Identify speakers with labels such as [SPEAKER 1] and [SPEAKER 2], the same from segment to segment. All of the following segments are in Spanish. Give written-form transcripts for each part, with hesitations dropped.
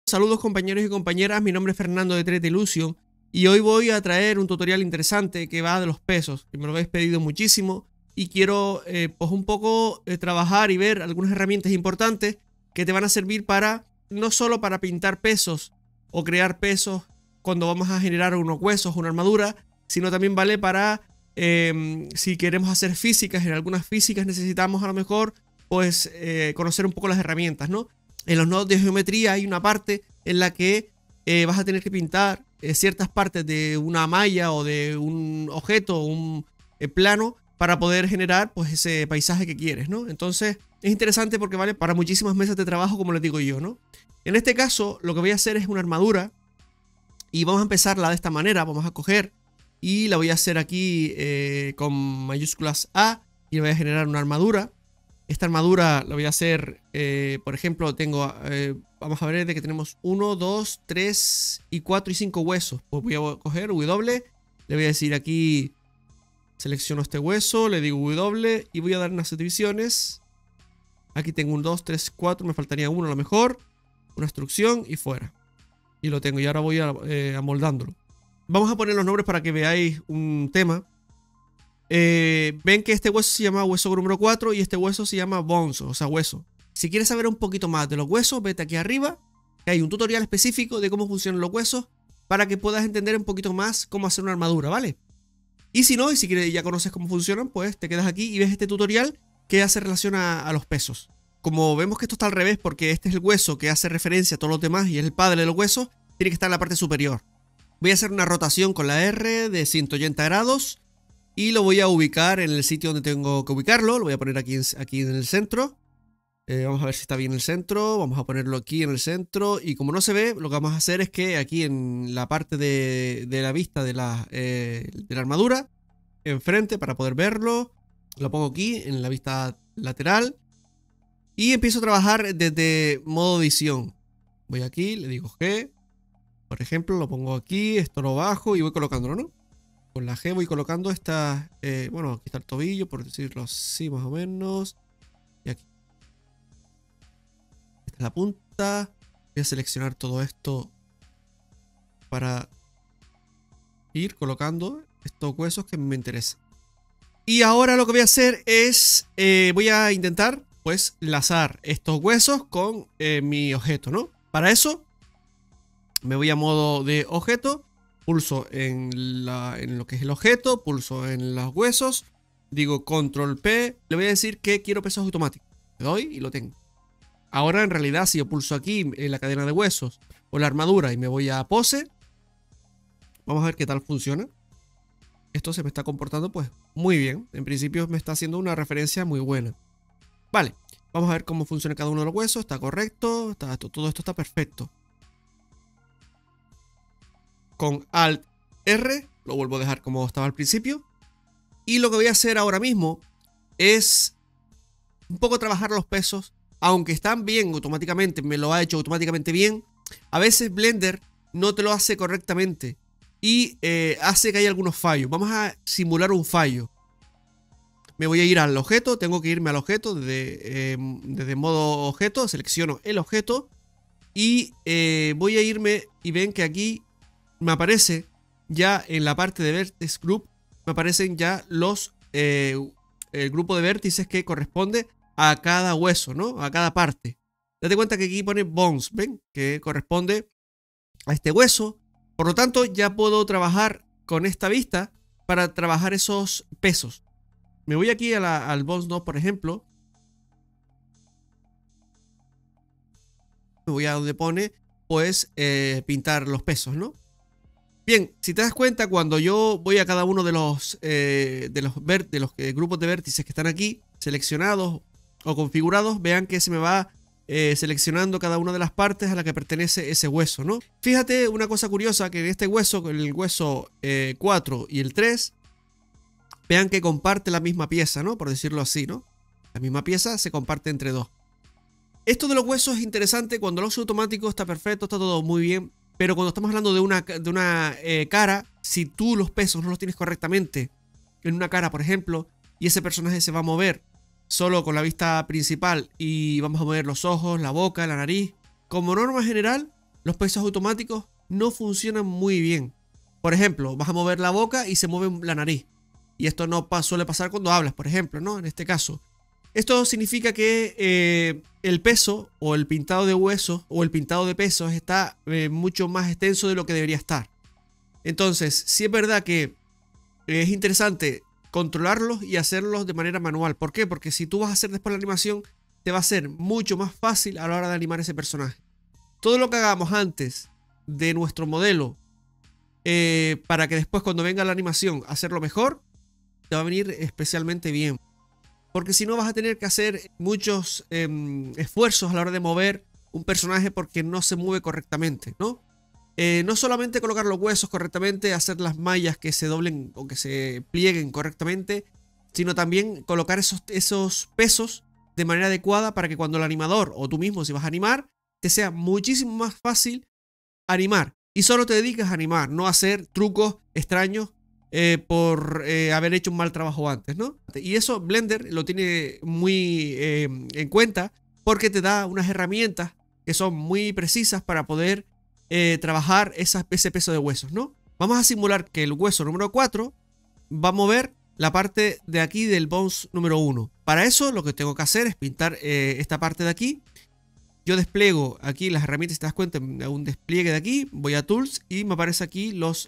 [SPEAKER 1] Saludos compañeros y compañeras, mi nombre es Fernando de 3D Illusion y hoy voy a traer un tutorial interesante que va de los pesos, que me lo habéis pedido muchísimo y quiero pues un poco trabajar y ver algunas herramientas importantes que te van a servir para, no solo para pintar pesos o crear pesos cuando vamos a generar unos huesos, una armadura, sino también vale para si queremos hacer físicas. En algunas físicas necesitamos a lo mejor pues conocer un poco las herramientas, ¿no? En los nodos de geometría hay una parte en la que vas a tener que pintar ciertas partes de una malla o de un objeto o un plano para poder generar pues ese paisaje que quieres, ¿no? Entonces es interesante porque vale para muchísimas mesas de trabajo, como les digo yo, ¿no? En este caso lo que voy a hacer es una armadura y vamos a empezarla de esta manera. Vamos a coger y la voy a hacer aquí con mayúsculas A y le voy a generar una armadura. Esta armadura la voy a hacer, por ejemplo, tengo, vamos a ver de que tenemos 1, 2, 3 y 4 y 5 huesos. Pues voy a coger W, le voy a decir aquí, selecciono este hueso, le digo W y voy a dar unas divisiones. Aquí tengo un 2, 3, 4, me faltaría uno a lo mejor, una instrucción y fuera. Y lo tengo y ahora voy amoldándolo. Vamos a poner los nombres para que veáis un tema. Ven que este hueso se llama hueso número 4 y este hueso se llama bones, o sea, hueso. Si quieres saber un poquito más de los huesos, vete aquí arriba, que hay un tutorial específico de cómo funcionan los huesos para que puedas entender un poquito más cómo hacer una armadura, ¿vale? Y si no, y si quieres, ya conoces cómo funcionan, pues te quedas aquí y ves este tutorial que hace relación a los pesos. Como vemos que esto está al revés porque este es el hueso que hace referencia a todos los demás y es el padre de los huesos, tiene que estar en la parte superior. Voy a hacer una rotación con la R de 180 grados. Y lo voy a ubicar en el sitio donde tengo que ubicarlo. Lo voy a poner aquí en el centro. Vamos a ver si está bien el centro. Vamos a ponerlo aquí en el centro. Y como no se ve, lo que vamos a hacer es que aquí en la parte de la vista de la armadura, enfrente para poder verlo, lo pongo aquí en la vista lateral. Y empiezo a trabajar desde modo edición. Voy aquí, le digo G. Por ejemplo, lo pongo aquí, esto lo bajo y voy colocándolo, ¿no? Con la G voy colocando esta, bueno, aquí está el tobillo, por decirlo así, más o menos. Y aquí. Esta es la punta. Voy a seleccionar todo esto para ir colocando estos huesos que me interesan. Y ahora lo que voy a hacer es, voy a intentar, pues, lazar estos huesos con mi objeto, ¿no? Para eso, me voy a modo de objeto. Pulso en lo que es el objeto, pulso en los huesos, digo control P, le voy a decir que quiero pesos automáticos, le doy y lo tengo. Ahora en realidad si yo pulso aquí en la cadena de huesos o la armadura y me voy a pose, vamos a ver qué tal funciona. Esto se me está comportando pues muy bien, en principio me está haciendo una referencia muy buena. Vale, vamos a ver cómo funciona cada uno de los huesos, está correcto, todo esto está perfecto. Con Alt R, lo vuelvo a dejar como estaba al principio. Y lo que voy a hacer ahora mismo es un poco trabajar los pesos. Aunque están bien automáticamente, me lo ha hecho automáticamente bien. A veces Blender no te lo hace correctamente y hace que haya algunos fallos. Vamos a simular un fallo. Me voy a ir al objeto, tengo que irme al objeto desde modo objeto, selecciono el objeto y voy a irme y ven que aquí me aparece ya en la parte de Vertex Group, me aparecen ya los el grupo de vértices que corresponde a cada hueso, ¿no? A cada parte. Date cuenta que aquí pone bones, ¿ven? Que corresponde a este hueso. Por lo tanto, ya puedo trabajar con esta vista para trabajar esos pesos. Me voy aquí al bones node, por ejemplo. Me voy a donde pone, pues, pintar los pesos, ¿no? Bien, si te das cuenta, cuando yo voy a cada uno de los grupos de vértices que están aquí, seleccionados o configurados, vean que se me va seleccionando cada una de las partes a la que pertenece ese hueso, ¿no? Fíjate una cosa curiosa, que en este hueso, el hueso 4 y el 3, vean que comparte la misma pieza, ¿no? Por decirlo así, ¿no? La misma pieza se comparte entre dos. Esto de los huesos es interesante, cuando lo uso automático está perfecto, está todo muy bien. Pero cuando estamos hablando de una cara, si tú los pesos no los tienes correctamente en una cara, por ejemplo, y ese personaje se va a mover solo con la vista principal y vamos a mover los ojos, la boca, la nariz, como norma general, los pesos automáticos no funcionan muy bien. Por ejemplo, vas a mover la boca y se mueve la nariz. Y esto no suele pasar cuando hablas, por ejemplo, ¿no? En este caso. Esto significa que el peso o el pintado de huesos o el pintado de pesos está mucho más extenso de lo que debería estar. Entonces, sí es verdad que es interesante controlarlos y hacerlos de manera manual. ¿Por qué? Porque si tú vas a hacer después la animación, te va a ser mucho más fácil a la hora de animar ese personaje. Todo lo que hagamos antes de nuestro modelo, para que después cuando venga la animación hacerlo mejor, te va a venir especialmente bien. Porque si no vas a tener que hacer muchos esfuerzos a la hora de mover un personaje porque no se mueve correctamente, ¿no? No solamente colocar los huesos correctamente, hacer las mallas que se doblen o que se plieguen correctamente, sino también colocar esos pesos de manera adecuada para que cuando el animador o tú mismo si vas a animar, te sea muchísimo más fácil animar. Y solo te dedicas a animar, no a hacer trucos extraños por haber hecho un mal trabajo antes, ¿no? Y eso Blender lo tiene muy en cuenta porque te da unas herramientas que son muy precisas para poder trabajar ese peso de huesos, ¿no? Vamos a simular que el hueso número 4 va a mover la parte de aquí del bones número 1. Para eso lo que tengo que hacer es pintar esta parte de aquí. Yo despliego aquí las herramientas, si te das cuenta, un despliegue de aquí, voy a Tools y me aparece aquí los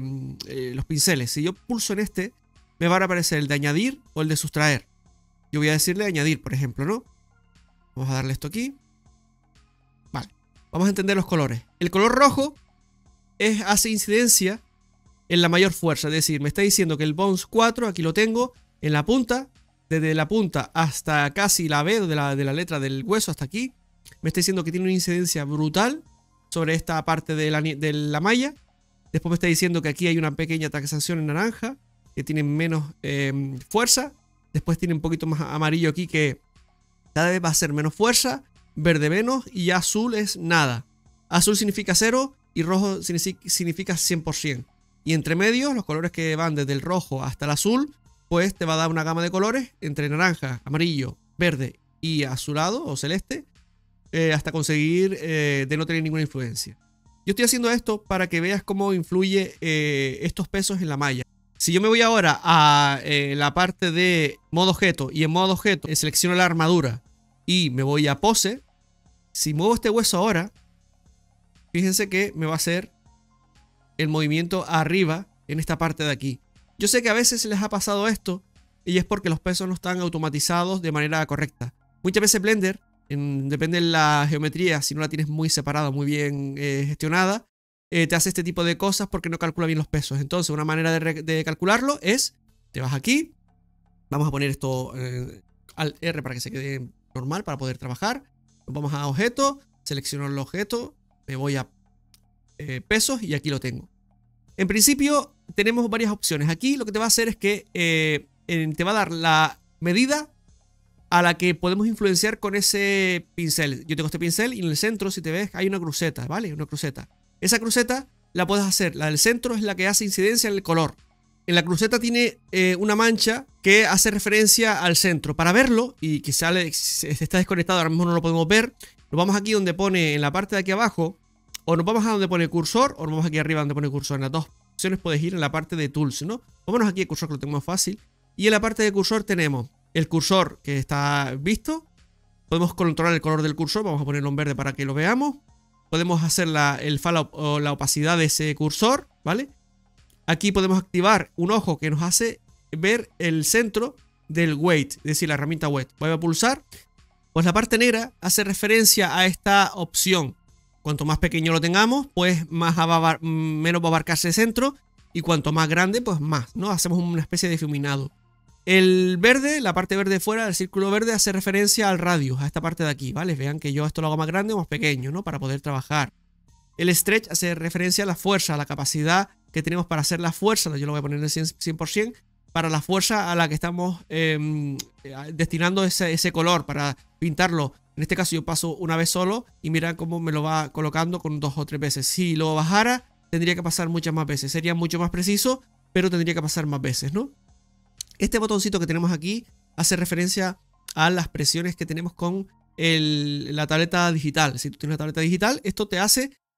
[SPEAKER 1] pinceles. Si yo pulso en este, me va a aparecer el de añadir o el de sustraer. Yo voy a decirle añadir, por ejemplo, ¿no? Vamos a darle esto aquí. Vale, vamos a entender los colores. El color rojo hace incidencia en la mayor fuerza, es decir, me está diciendo que el Bones 4, aquí lo tengo, en la punta, desde la punta hasta casi la B de la letra del hueso hasta aquí, me está diciendo que tiene una incidencia brutal sobre esta parte de la malla. Después me está diciendo que aquí hay una pequeña taxación en naranja, que tiene menos fuerza. Después tiene un poquito más amarillo aquí, que cada vez va a ser menos fuerza, verde menos, y ya azul es nada. Azul significa 0 y rojo significa 100%. Y entre medios, los colores que van desde el rojo hasta el azul, pues te va a dar una gama de colores entre naranja, amarillo, verde y azulado o celeste, hasta conseguir de no tener ninguna influencia. Yo estoy haciendo esto para que veas cómo influye estos pesos en la malla. Si yo me voy ahora a la parte de modo objeto y en modo objeto selecciono la armadura y me voy a pose, si muevo este hueso ahora, fíjense que me va a hacer el movimiento arriba en esta parte de aquí. Yo sé que a veces les ha pasado esto y es porque los pesos no están automatizados de manera correcta. Muchas veces Blender, depende de la geometría, si no la tienes muy separada, muy bien gestionada, te hace este tipo de cosas porque no calcula bien los pesos. Entonces una manera de calcularlo es, te vas aquí, vamos a poner esto al R para que se quede normal para poder trabajar. Nos vamos a objeto, selecciono el objeto, me voy a pesos y aquí lo tengo. En principio tenemos varias opciones. Aquí lo que te va a hacer es que te va a dar la medida a la que podemos influenciar con ese pincel. Yo tengo este pincel y en el centro, si te ves, hay una cruceta, ¿vale? Una cruceta. Esa cruceta la puedes hacer. La del centro es la que hace incidencia en el color. En la cruceta tiene una mancha que hace referencia al centro. Para verlo, y que está desconectado, ahora mismo no lo podemos ver, nos vamos aquí donde pone, en la parte de aquí abajo, o nos vamos a donde pone cursor, o nos vamos aquí arriba donde pone cursor. En las dos opciones puedes ir en la parte de Tools, ¿no? Vámonos aquí al cursor, que lo tenemos fácil. Y en la parte de cursor tenemos el cursor que está visto. Podemos controlar el color del cursor. Vamos a ponerlo en verde para que lo veamos. Podemos hacer el fallout o la opacidad de ese cursor, ¿vale? Aquí podemos activar un ojo que nos hace ver el centro del weight, es decir, la herramienta weight. Voy a pulsar. Pues la parte negra hace referencia a esta opción. Cuanto más pequeño lo tengamos, pues menos va a abarcarse el centro. Y cuanto más grande, pues más, ¿no? Hacemos una especie de difuminado. El verde, la parte verde de fuera, el círculo verde, hace referencia al radio, a esta parte de aquí, ¿vale? Vean que yo esto lo hago más grande o más pequeño, ¿no? Para poder trabajar. El stretch hace referencia a la fuerza, a la capacidad que tenemos para hacer la fuerza. Yo lo voy a poner en el 100%, para la fuerza a la que estamos destinando ese color, para pintarlo. En este caso yo paso una vez solo y mira cómo me lo va colocando con 2 o 3 veces. Si lo bajara, tendría que pasar muchas más veces. Sería mucho más preciso, pero tendría que pasar más veces, ¿no? Este botoncito que tenemos aquí hace referencia a las presiones que tenemos con la tableta digital. Si tú tienes una tableta digital, esto te hace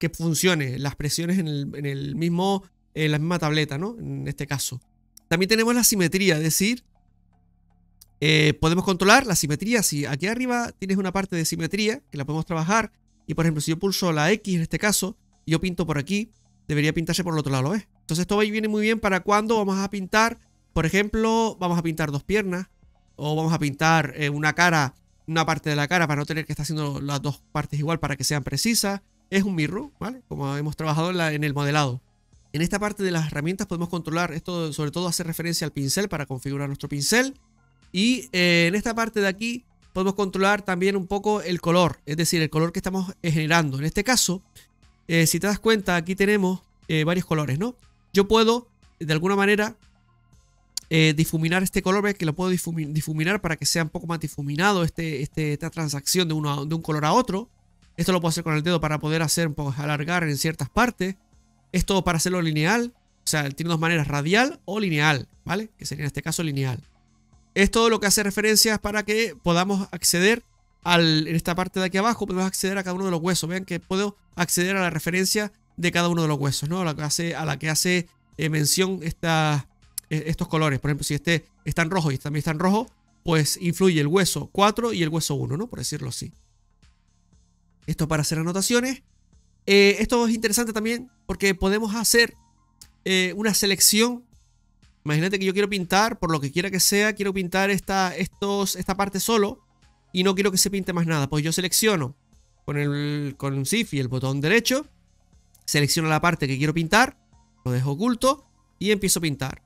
[SPEAKER 1] que funcione las presiones en la misma tableta, ¿no? En este caso. También tenemos la simetría, es decir, podemos controlar la simetría. Si aquí arriba tienes una parte de simetría que la podemos trabajar, y por ejemplo si yo pulso la X en este caso y yo pinto por aquí, debería pintarse por el otro lado, ¿lo ves? Entonces esto viene muy bien para cuando vamos a pintar, por ejemplo, vamos a pintar dos piernas o vamos a pintar una cara, una parte de la cara para no tener que estar haciendo las dos partes igual para que sean precisas. Es un mirror, ¿vale? Como hemos trabajado en el modelado. En esta parte de las herramientas podemos controlar esto, sobre todo hacer referencia al pincel para configurar nuestro pincel. Y en esta parte de aquí podemos controlar también un poco el color, es decir, el color que estamos generando. En este caso, si te das cuenta, aquí tenemos varios colores, ¿no? Yo puedo, de alguna manera, difuminar este color, ¿ves? Que lo puedo difuminar para que sea un poco más difuminado esta transacción de un color a otro. Esto lo puedo hacer con el dedo para poder hacer un poco alargar en ciertas partes. Esto para hacerlo lineal, o sea, tiene dos maneras, radial o lineal, ¿vale? Que sería en este caso lineal. Esto lo que hace referencia es para que podamos acceder en esta parte de aquí abajo, podemos acceder a cada uno de los huesos. Vean que puedo acceder a la referencia de cada uno de los huesos, ¿no? A la que hace mención estos colores. Por ejemplo, si este está en rojo y este también está en rojo, pues influye el hueso 4 y el hueso 1, ¿no? Por decirlo así. Esto para hacer anotaciones. Esto es interesante también porque podemos hacer una selección. Imagínate que yo quiero pintar, por lo que quiera que sea, quiero pintar esta parte solo y no quiero que se pinte más nada. Pues yo selecciono con Shift y el botón derecho, selecciono la parte que quiero pintar, lo dejo oculto y empiezo a pintar.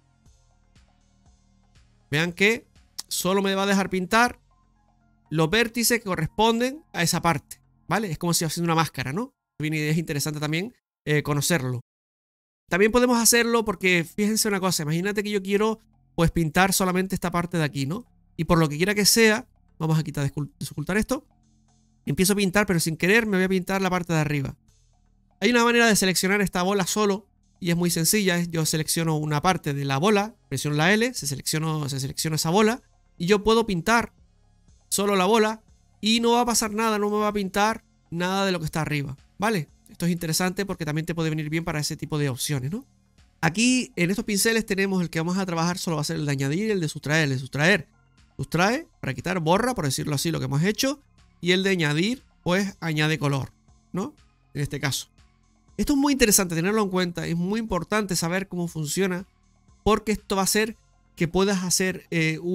[SPEAKER 1] Vean que solo me va a dejar pintar los vértices que corresponden a esa parte, ¿vale? Es como si haciendo una máscara, ¿no? Es interesante también conocerlo. También podemos hacerlo porque, fíjense una cosa, imagínate que yo quiero pues pintar solamente esta parte de aquí, ¿no? Y por lo que quiera que sea, vamos a desocultar esto. Empiezo a pintar, pero sin querer me voy a pintar la parte de arriba. Hay una manera de seleccionar esta bola solo y es muy sencilla. Yo selecciono una parte de la bola, presiono la L, se selecciona esa bola y yo puedo pintar solo la bola y no va a pasar nada, no me va a pintar nada de lo que está arriba, ¿vale? Esto es interesante porque también te puede venir bien para ese tipo de opciones, ¿no? Aquí en estos pinceles tenemos el que vamos a trabajar, solo va a ser el de añadir y el de sustraer. El de sustrae para quitar, borra, por decirlo así, lo que hemos hecho. Y el de añadir, pues añade color, ¿no? En este caso. Esto es muy interesante tenerlo en cuenta. Es muy importante saber cómo funciona porque esto va a hacer que puedas hacer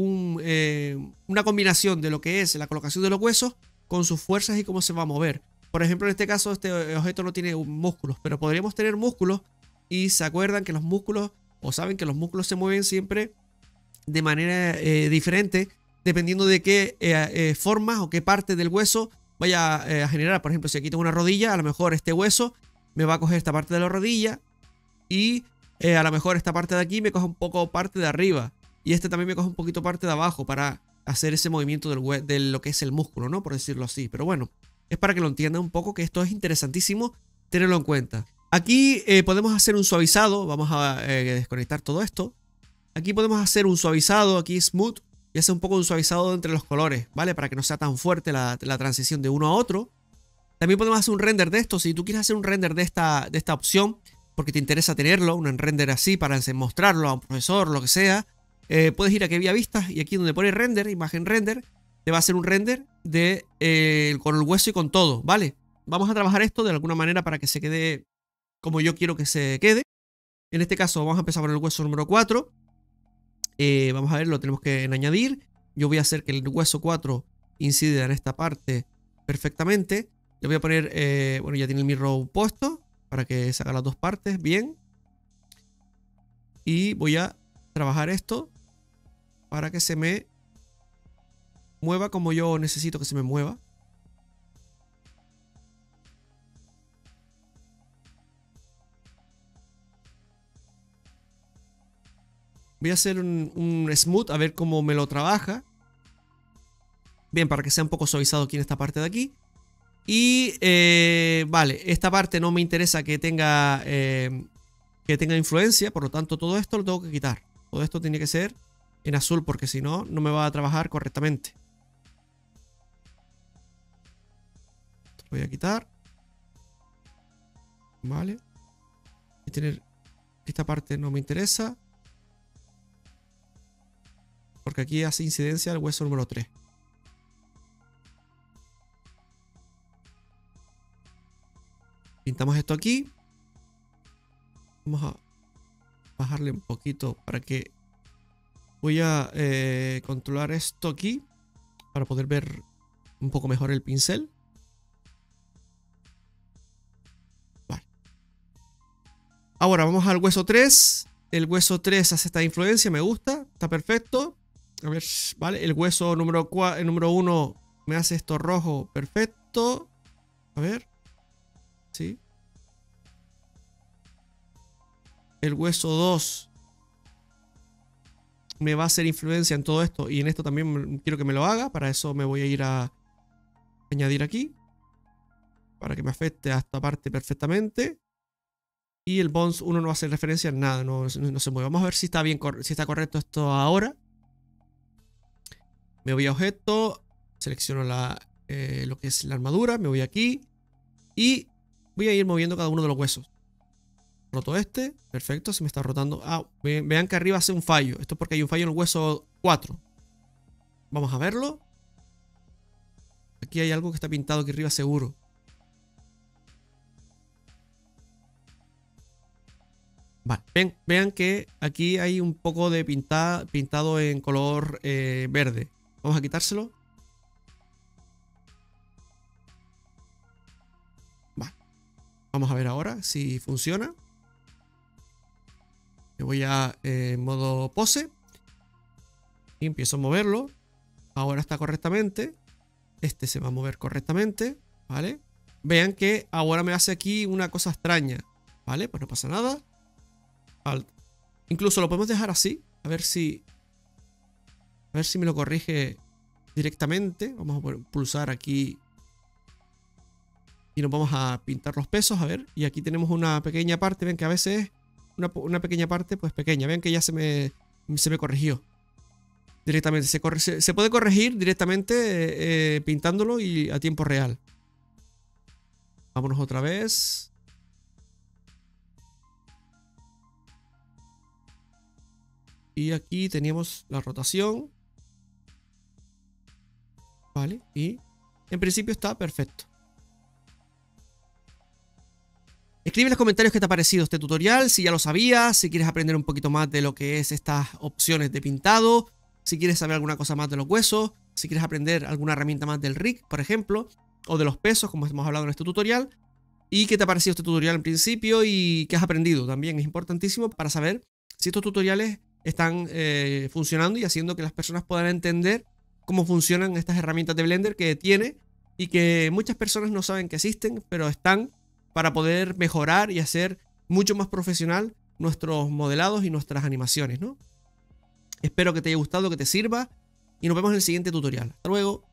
[SPEAKER 1] una combinación de lo que es la colocación de los huesos con sus fuerzas y cómo se va a mover. Por ejemplo, en este caso, este objeto no tiene músculos, pero podríamos tener músculos y se acuerdan que los músculos, o saben que los músculos se mueven siempre de manera diferente, dependiendo de qué formas o qué parte del hueso vaya a generar. Por ejemplo, si aquí tengo una rodilla, a lo mejor este hueso me va a coger esta parte de la rodilla y a lo mejor esta parte de aquí me coge un poco parte de arriba y este también me coge un poquito parte de abajo para hacer ese movimiento de lo que es el músculo, ¿no? Por decirlo así. Pero bueno, es para que lo entiendan un poco, que esto es interesantísimo tenerlo en cuenta. Aquí podemos hacer un suavizado. Vamos a desconectar todo esto. Aquí podemos hacer un suavizado, aquí smooth, y hacer un poco de un suavizado entre los colores, ¿vale? Para que no sea tan fuerte la transición de uno a otro. También podemos hacer un render de esto. Si tú quieres hacer un render de esta opción, porque te interesa tenerlo, un render así para mostrarlo a un profesor, lo que sea, puedes ir aquí a Vía Vistas y aquí donde pone render, imagen render, te va a hacer un render con el hueso y con todo, ¿vale? Vamos a trabajar esto de alguna manera para que se quede como yo quiero que se quede. En este caso vamos a empezar por el hueso número 4. Vamos a ver, lo tenemos que añadir. Yo voy a hacer que el hueso 4 incida en esta parte perfectamente. Le voy a poner, bueno, ya tiene el mirror puesto para que se haga las dos partes bien. Y voy a trabajar esto para que se me mueva como yo necesito que se me mueva. Voy a hacer un smooth a ver cómo me lo trabaja. Bien, para que sea un poco suavizado aquí en esta parte de aquí. Y vale, esta parte no me interesa que tenga influencia, por lo tanto todo esto lo tengo que quitar. Todo esto tiene que ser en azul porque si no, no me va a trabajar correctamente. Lo voy a quitar. Vale. Y tener esta parte no me interesa. Porque aquí hace incidencia el hueso número 3. Pintamos esto aquí. Vamos a bajarle un poquito para que... Voy a controlar esto aquí para poder ver un poco mejor el pincel. Vale. Ahora vamos al hueso 3. El hueso 3 hace esta influencia, me gusta, está perfecto. A ver, vale, el hueso número 1 me hace esto rojo, perfecto. A ver. Sí. El hueso 2 me va a hacer influencia en todo esto. Y en esto también quiero que me lo haga. Para eso me voy a ir a añadir aquí. Para que me afecte a esta parte perfectamente. Y el Bones 1 no va a hacer referencia en nada. No se mueve. Vamos a ver si está bien, si está correcto esto ahora. Me voy a objeto. Selecciono lo que es la armadura. Me voy aquí. Y voy a ir moviendo cada uno de los huesos. Roto este, perfecto, se me está rotando. Ah, vean que arriba hace un fallo. Esto es porque hay un fallo en el hueso 4. Vamos a verlo. Aquí hay algo que está pintado aquí arriba seguro. Vale, vean que aquí hay un poco de pintado en color verde. Vamos a quitárselo. Vale. Vamos a ver ahora si funciona. Me voy a modo pose. Y empiezo a moverlo. Ahora está correctamente. Este se va a mover correctamente. ¿Vale? Vean que ahora me hace aquí una cosa extraña. ¿Vale? Pues no pasa nada. Incluso lo podemos dejar así. A ver si me lo corrige directamente. Vamos a pulsar aquí. Y nos vamos a pintar los pesos. A ver. Y aquí tenemos una pequeña parte. Ven que a veces... Una pequeña parte, pues pequeña. Vean que ya se me corrigió directamente. Se puede corregir directamente pintándolo y a tiempo real. Vámonos otra vez. Y aquí teníamos la rotación. Vale, y en principio está perfecto. Escribe en los comentarios qué te ha parecido este tutorial, si ya lo sabías, si quieres aprender un poquito más de lo que es estas opciones de pintado, si quieres saber alguna cosa más de los huesos, si quieres aprender alguna herramienta más del rig, por ejemplo, o de los pesos, como hemos hablado en este tutorial, y qué te ha parecido este tutorial en principio y qué has aprendido. También es importantísimo para saber si estos tutoriales están funcionando y haciendo que las personas puedan entender cómo funcionan estas herramientas de Blender que tiene y que muchas personas no saben que existen, pero están para poder mejorar y hacer mucho más profesional nuestros modelados y nuestras animaciones, ¿no? Espero que te haya gustado, que te sirva y nos vemos en el siguiente tutorial. Hasta luego.